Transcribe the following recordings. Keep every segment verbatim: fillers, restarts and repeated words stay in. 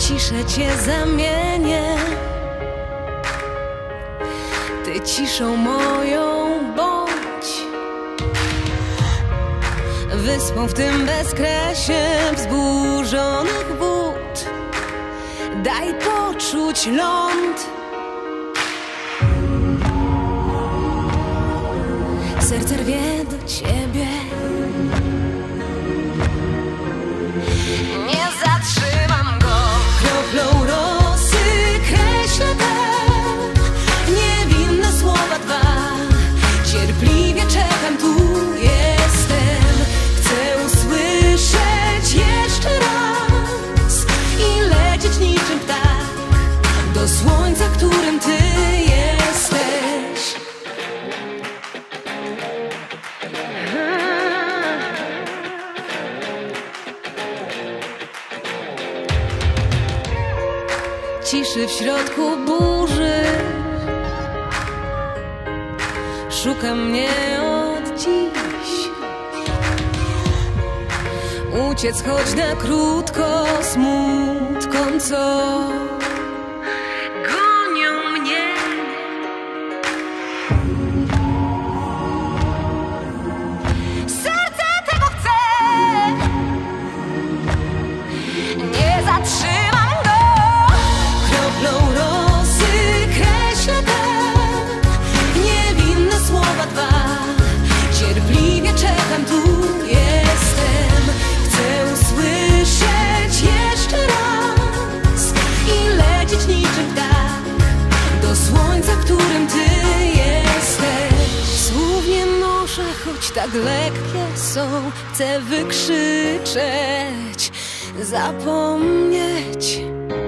ciszę cię zamienię. Ty ciszą moją bądź wyspą w tym bezkresie wzburzonych wód. Daj poczuć ląd. Serce rwie do ciebie. Nie zatrzymam go. Kroplą rosy kreślę te niewinne słowa dwa. Cierpliwie czekam, tu jestem. Chcę usłyszeć jeszcze raz i lecieć niczym ptak do słońca, którym ty jesteś. Ciszy w środku burzy szuka mnie od dziś. Uciec choć na krótko smutkom, co gonią mnie. Serce tego chce. Nie zatrzymam go. Kroplą rosy kreślę te niewinne słowa dwa. Cierpliwie czekam, tu jestem. Chcę usłyszeć jeszcze raz i lecieć niczym ptak do słońca, którym ty jesteś. Słów nie noszę, choć tak lekkie są. Chcę wykrzyczeć, zapomnieć,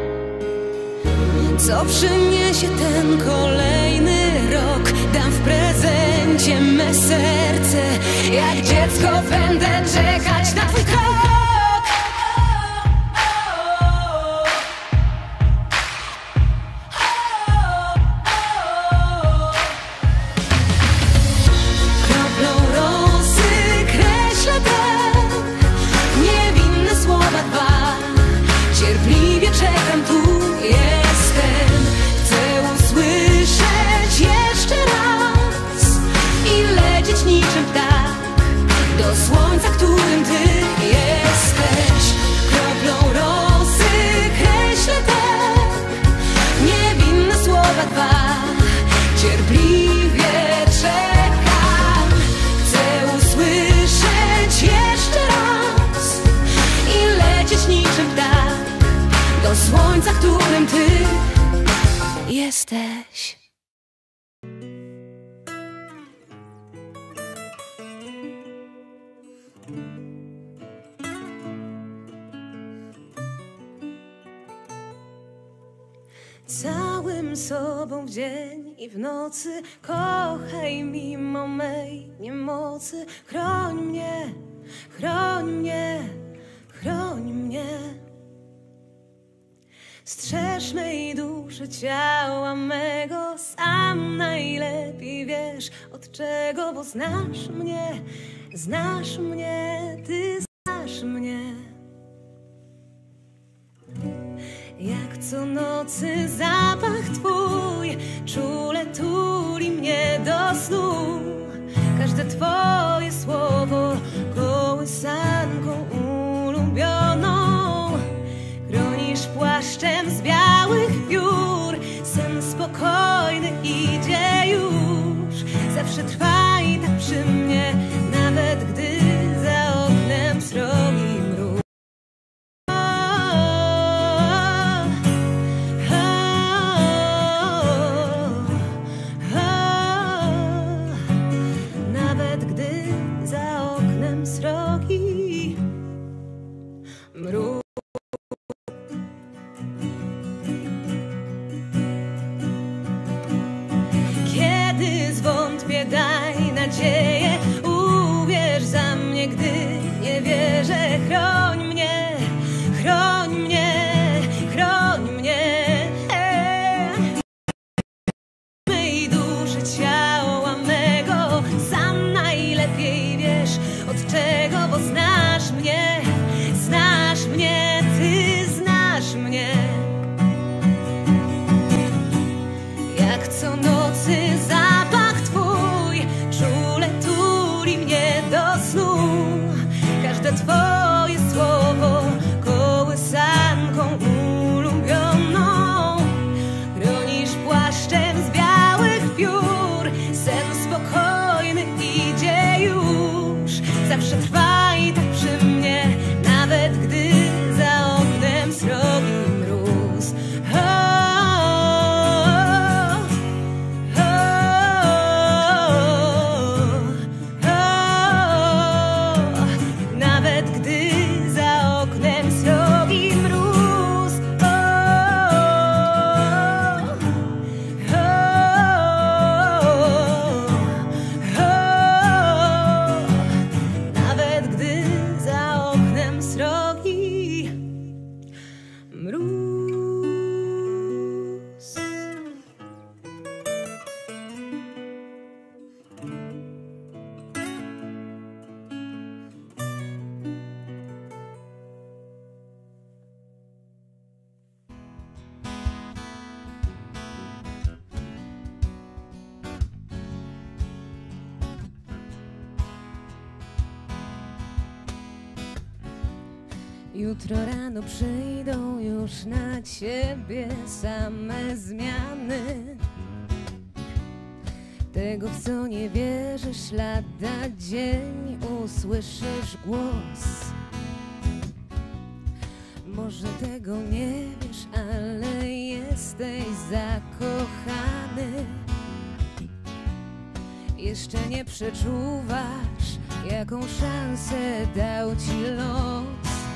co przyniesie ten kolejny rok. Dam w prezencie me serce. Jak dziecko będę czekać na twój krok. Kroplą rosy kreślę te niewinne słowa dwa. Cierpliwie czekam, tu jestem. Chcę usłyszeć jeszcze raz i lecieć niczym ptak do słońca, którym ty jesteś. Kroplą rosy kreślę te niewinne słowa dwa. Cierpliwie czekam. Chcę usłyszeć jeszcze raz i lecieć niczym ptak do słońca, którym ty jesteś. Całym sobą w dzień i w nocy kochaj mimo mej niemocy. Chroń mnie, chroń mnie, chroń mnie. Strzeż mej duszy, ciała mego. Sam najlepiej wiesz od czego, bo znasz mnie, znasz mnie, ty znasz mnie. Jak co nocy zapach twój czule tuli mnie do snu. Każde twoje słowo kołysanką ulubioną. Chronisz płaszczem z białych piór. Sen spokojny idzie już. Zawsze trwaj tak przy mnie, nawet gdy za oknem srogi mróz. Nawet gdy jak co nocy zapach twój czule tuli mnie do snu. Każde twoje słowo kołysanką ulubioną. Chronisz płaszczem z białych piór, sen spokojny idzie już. Zawsze trwaj tak przy mnie, nawet gdy za oknem srogi mróz. Jutro rano przyjdą już na ciebie same zmiany. Tego, w co nie wierzysz, lada dzień usłyszysz głos. Może tego nie wiesz, ale jesteś zakochany. Jeszcze nie przeczuwasz, jaką szansę dał ci los.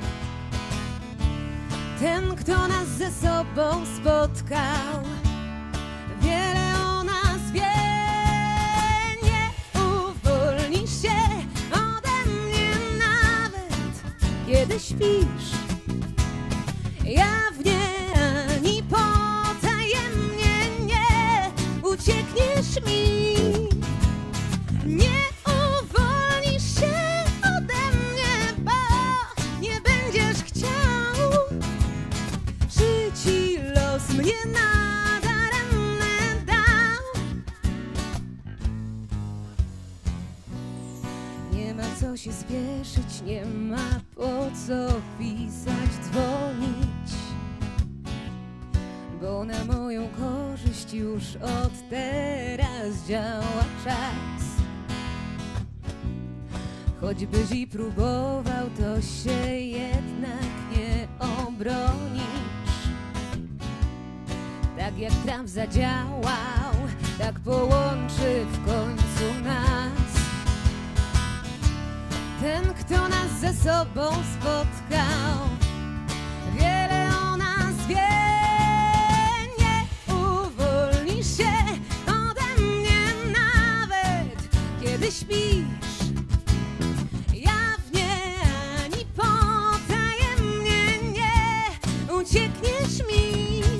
Ten, kto nas ze sobą spotkał, wiele o nas wie. Nie uwolnisz się ode mnie nawet, kiedy śpisz. Jawnie ani potajemnie nie uciekniesz mi. Nie uwolnisz się ode mnie, bo nie będziesz chciał. Czy ci los mnie nadaremne dał? Nie ma co się spieszyć, nie ma po co pisać, dzwonić, bo na moją korzyść już od teraz działa czas. Choćbyś i próbował, to się jednak nie obronisz. Tak jak traf zadziałał, tak połączy w końcu nas. Ten, kto nas ze sobą spotkał, wiele o nas wie. Nie uwolnisz się ode mnie nawet, kiedy śpisz. Jawnie ani potajemnie nie uciekniesz mi.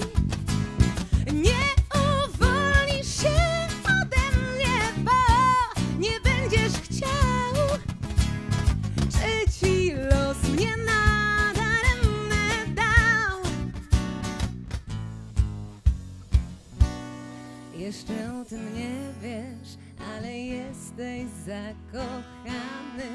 Nie uwolnisz się ode mnie, bo nie będziesz chciał. Czy ci los mnie nadaremne dał? Jeszcze o tym nie wiesz, ale jesteś zakochany.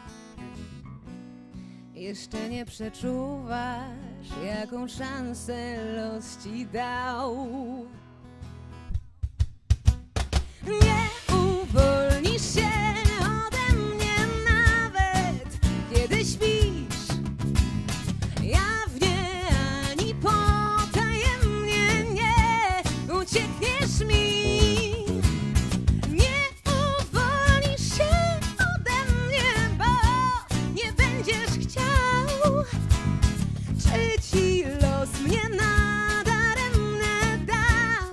Jeszcze nie przeczuwasz, jaką szansę los ci dał. Nie uwolnisz się ode mnie nawet, kiedy śpisz. Jawnie ani potajemnie nie uciekniesz mi. Nie uwolnisz się ode mnie, bo nie będziesz chciał. Czy ci los mnie nadaremne dał?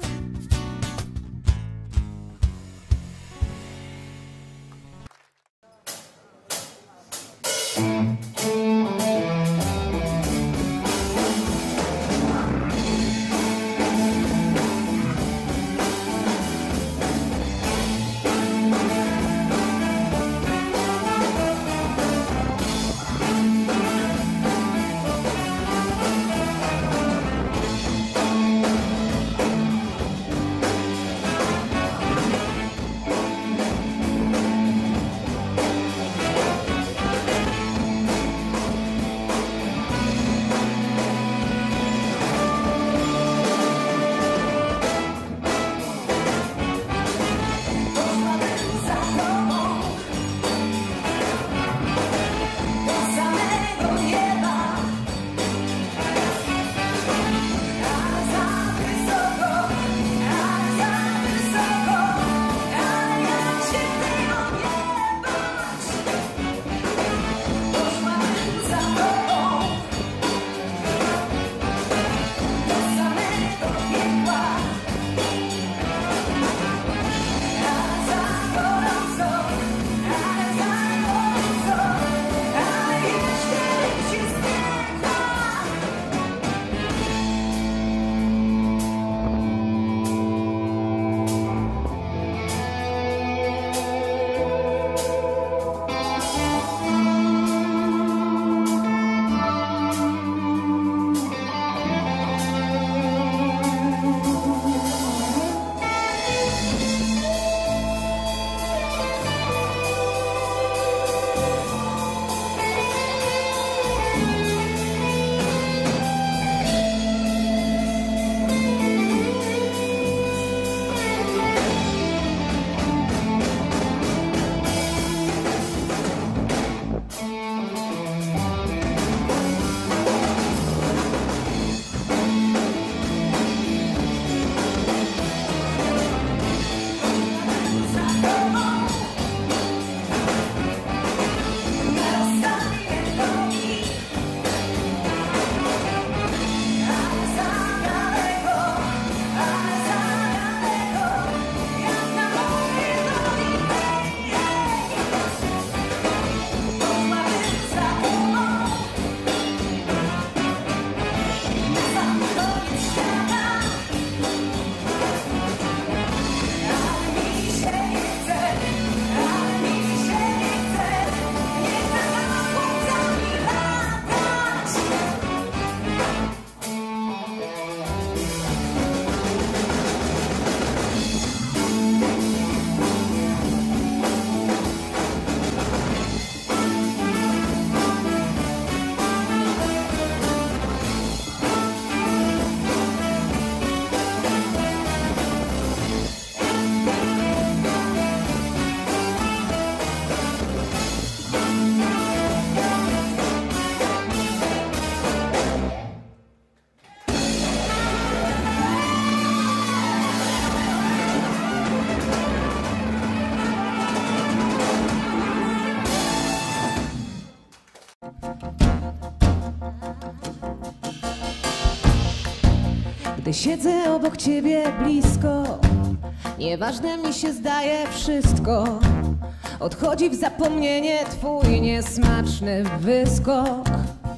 siedzę obok ciebie blisko, nieważne mi się zdaje wszystko. Odchodzi w zapomnienie twój niesmaczny wyskok.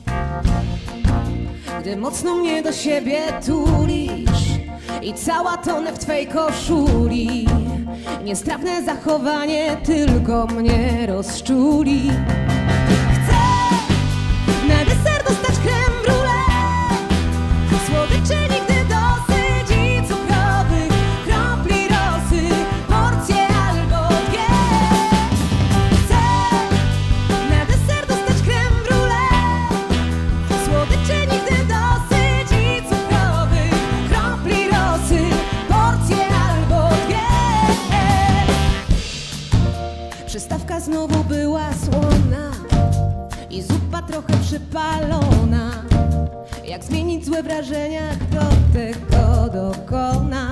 Gdy mocno mnie do siebie tulisz i cała tonę w twej koszuli, niestrawne zachowanie tylko mnie rozczuli. Chcę na deser dostać crème brûlée, słodyczy nigdy dosyć i cukrowych kropli rosy, porcje albo dwie. Chcę na deser dostać crème brûlée, słodyczy nigdy dosyć i cukrowych kropli rosy, porcje albo dwie. Przystawka znowu była słona i zupa trochę przypalona. Jak zmienić złe wrażenia, kto tego dokona?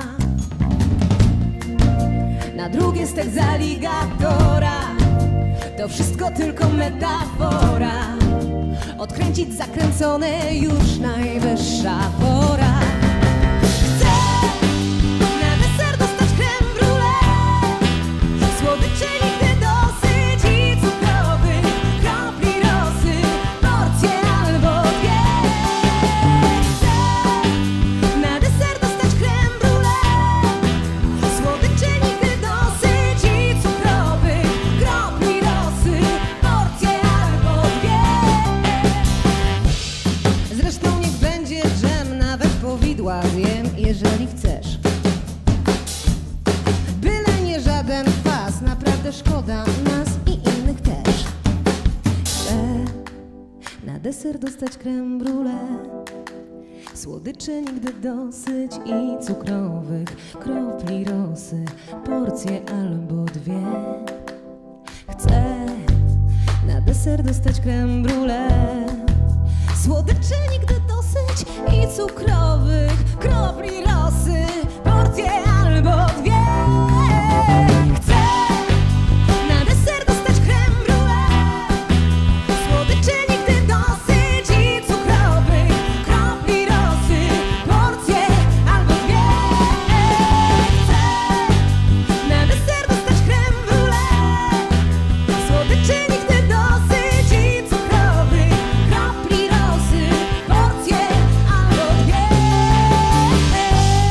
Na drugie stek z aligatora, to wszystko tylko metafora. Odkręcić zakręcone już najwyższa pora. Chcę na deser dostać crème brûlée, słodyczy nigdy dosyć i cukrowych kropli rosy, porcje albo dwie. Chcę na deser dostać crème brûlée, słodyczy nigdy dosyć i cukrowych kropli rosy, porcje albo dwie. Zresztą niech będzie dżem, nawet powidła zjem, jeżeli chcesz. Byle nie żaden kwas, naprawdę szkoda nas i innych też. Chcę na deser dostać crème brûlée, słodyczy nigdy dosyć i cukrowych kropli rosy, porcje albo dwie. Chcę na deser dostać crème brûlée, słodyczy nigdy dosyć i cukrowych kropli rosy, porcje albo dwie. Chcę na deser dostać crème brûlée, słodyczy nigdy dosyć i cukrowych kropli rosy, porcje albo dwie. Chcę na deser dostać crème brûlée, słodyczy nigdy dosyć i cukrowych kropli rosy, porcje albo dwie.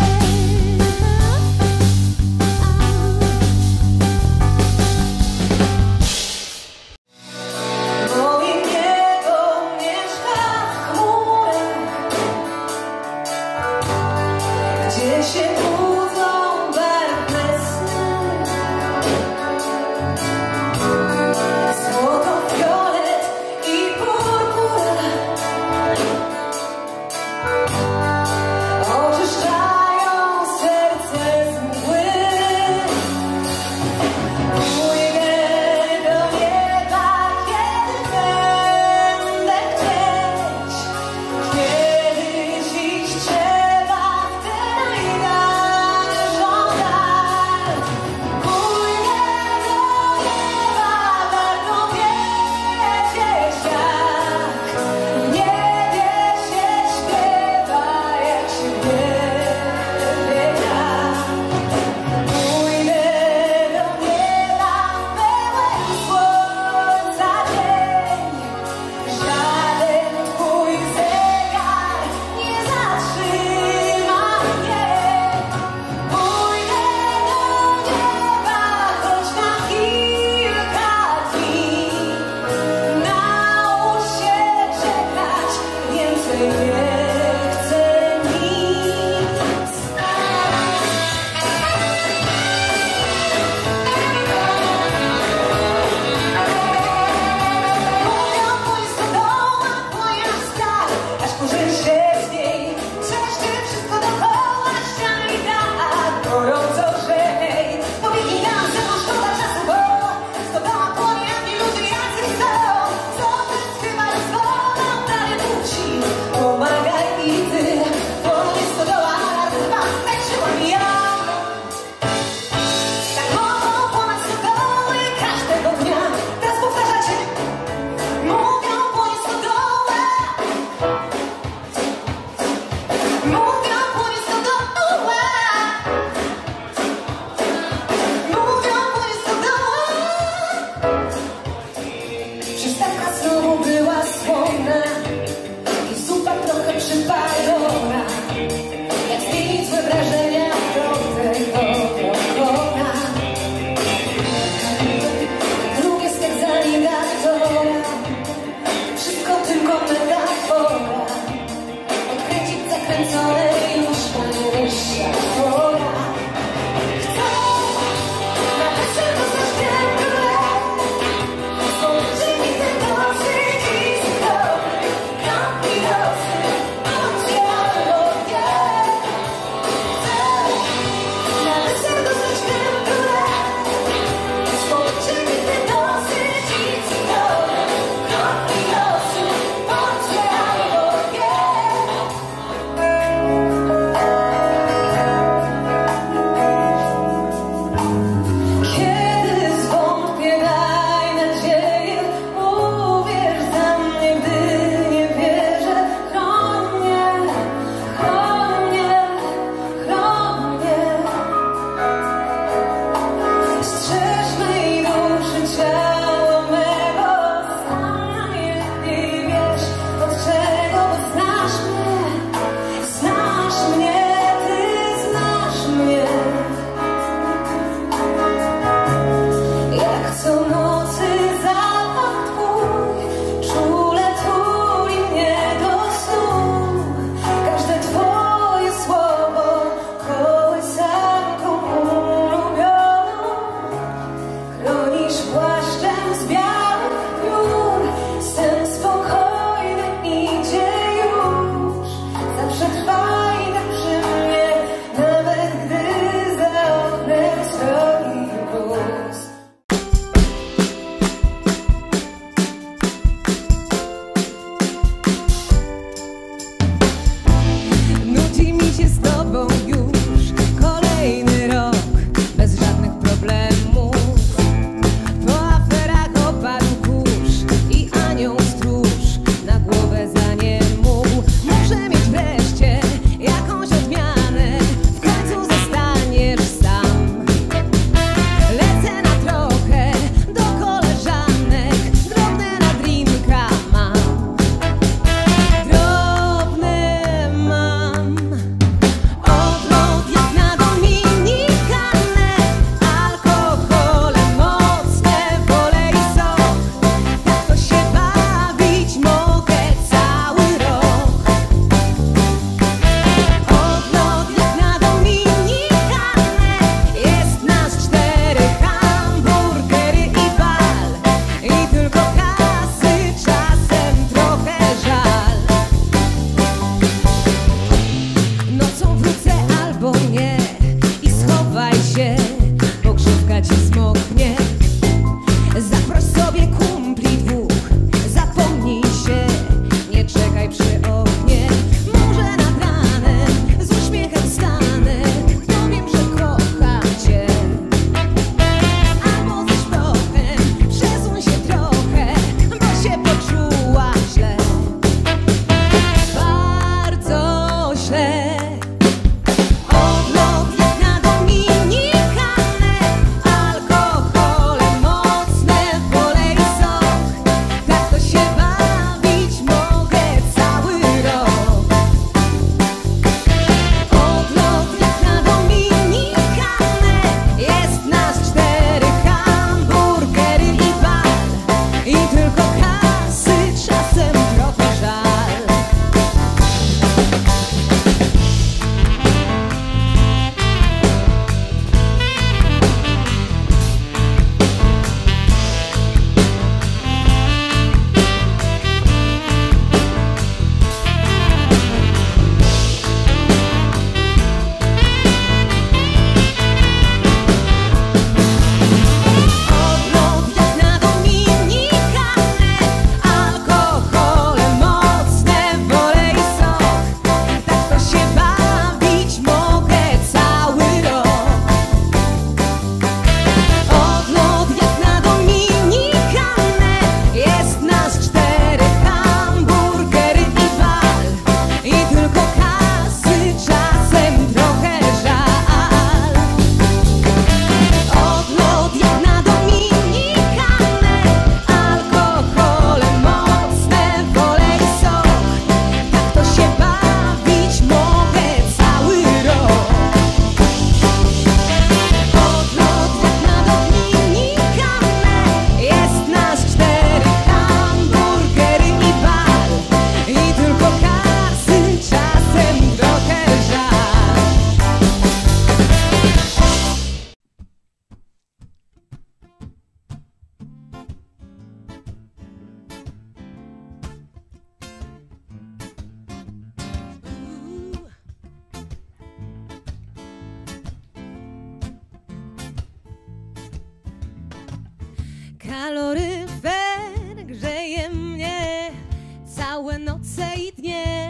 Kaloryfer grzeje mnie całe noce i dnie.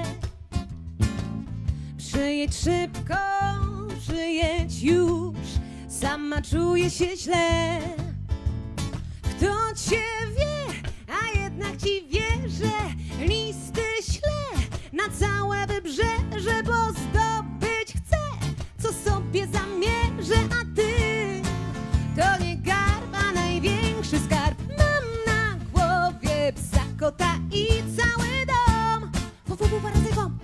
Przyjedź szybko, przyjedź już, sama czuję się źle. Kto cię wie, a jednak ci wierzę, listy ślę na całe wybrzeże, bo zdobyć chcę, co sobie zamierzę, a ty to nie garba, największy skarb. Mam na głowie psa, kota i cały dom. Fu, fu, fu, wom.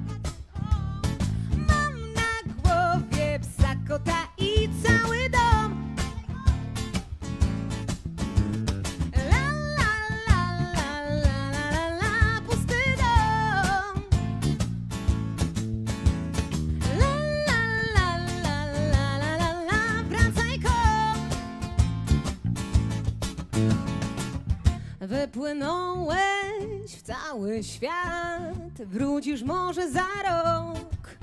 Mam na głowie psa, kota i cały dom. La, la, la, la, la, la, la, la, pusty dom. La, la, la, la, la, la, la, la, wracaj kom. Wypłynąłeś w cały świat, wrócisz może za rok.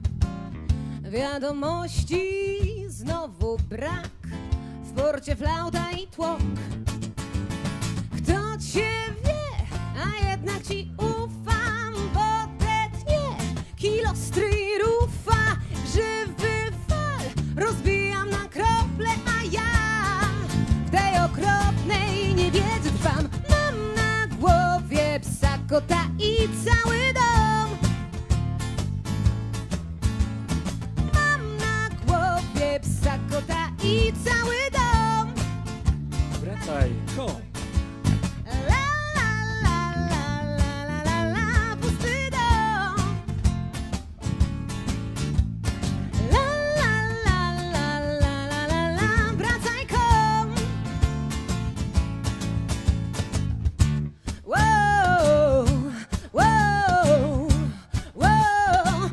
Wiadomości znowu brak, w porcie flauta i tłok. Kto cię wie, a jednak ci ufam, bo te dnie kilostry i rufa, żywy fal rozbijam na krople, a ja w tej okropnej niewiedzy trwam. Mam na głowie psa, kota i cały dom. Mam na głowie psa, kota i cały dom. Wracaj, kom. La, la, la, la, la, la, la, la, pusty dom. La, la, la, la, la, la, la, la, wracaj kom. Wow, wow, wow,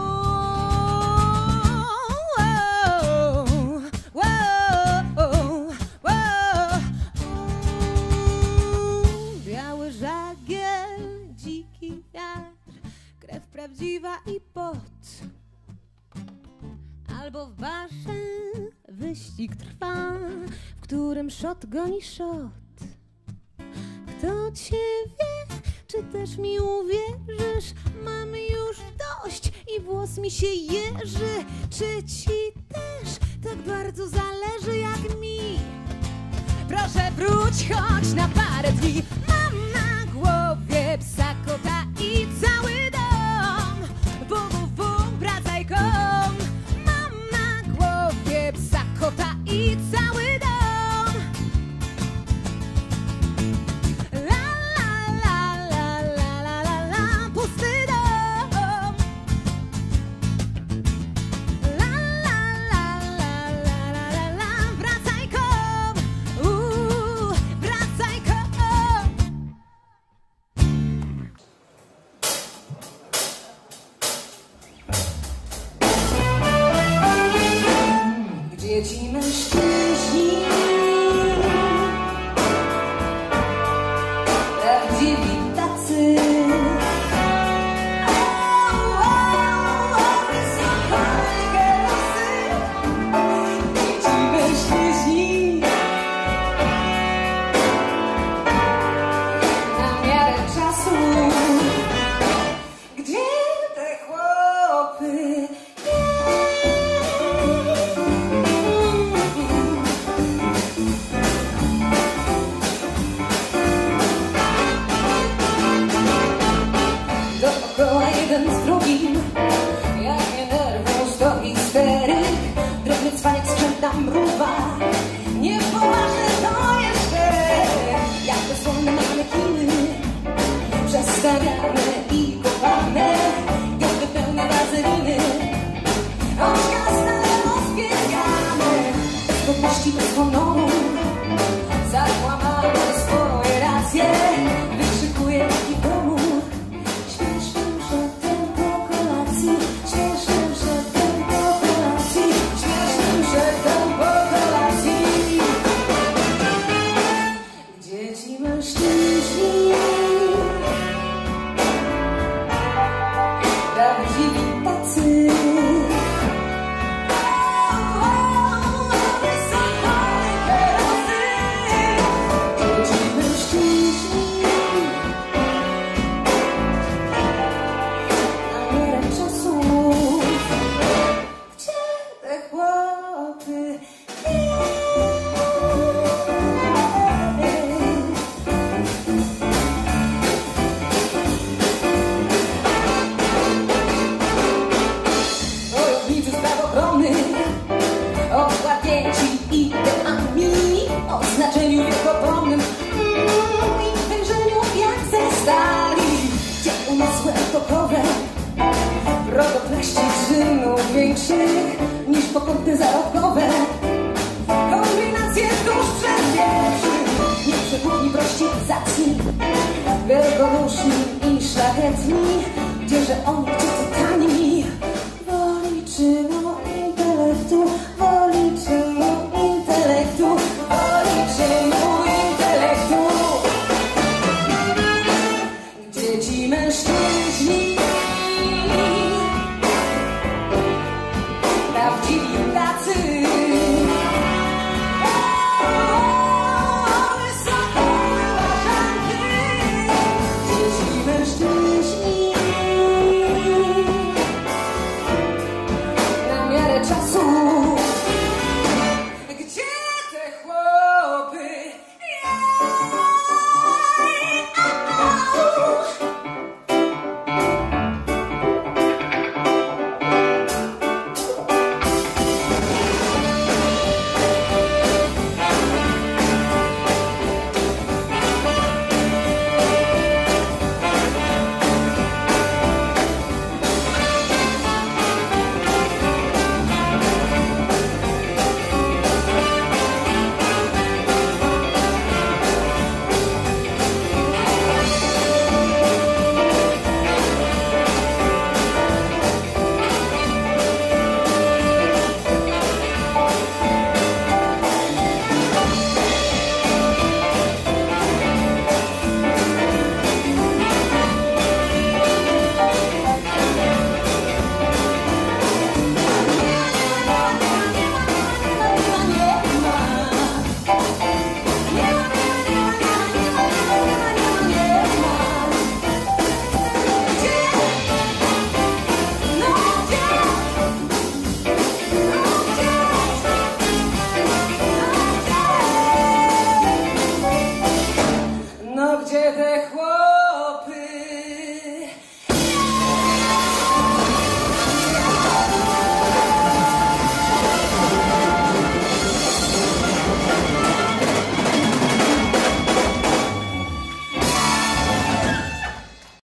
wow, wow, wow. Biały żagiel, dziki wiatr, krew prawdziwa i pot. Albo w barze wyścig trwa, w którym szot goni szot. Kto cię wie, czy też mi uwierzysz? Mam już dość i włos mi się jeży. Czy ci też tak bardzo zależy jak mi? Proszę wróć choć na parę dni. Mam na głowie psa, kota i cały dom. Www, wracaj kom. Mam na głowie psa, kota i cały dom. La, la, la, la, la, la, la, la, pusty dom. La, la, la, la, la, la, la, la, wracaj kom. Uuu, wracaj kom. Gdzie ci mężczyźni, prawdziwi tacy? O, o, o, wysokie losy. Gdzie ci mężczyźni, na miarę czasu? Gdzie te chłopy? wiekopomnym mm, i wężeniu jak ze stali. Gdzie umysły epokowe protoplaści czynów większych niż pokątne zarobkowe. Kombinacje dusz przedwiecznych, nie przekupni, prości, zacni, wielkoduszni i szlachetni. Gdzieże oni, gdzie to tani? Woli czynu intelektu, woli czynu intelektu, woli czynu intelektu. Gdzie ci mężczyźni prawdziwi tacy, gdzie te